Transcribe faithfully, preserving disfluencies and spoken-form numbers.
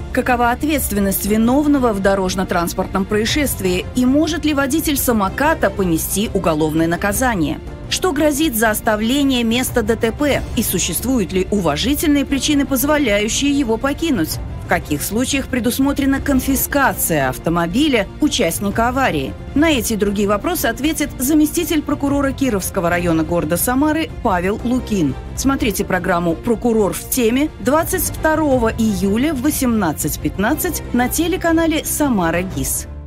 Какова ответственность виновного в дорожно-транспортном происшествии и может ли водитель самоката понести уголовное наказание? Что грозит за оставление места ДТП и существуют ли уважительные причины, позволяющие его покинуть? В каких случаях предусмотрена конфискация автомобиля участника аварии? На эти и другие вопросы ответит заместитель прокурора Кировского района города Самары Павел Лукин. Смотрите программу «Прокурор в теме» двадцать второго июля в восемнадцать пятнадцать на телеканале «Самара ГИС».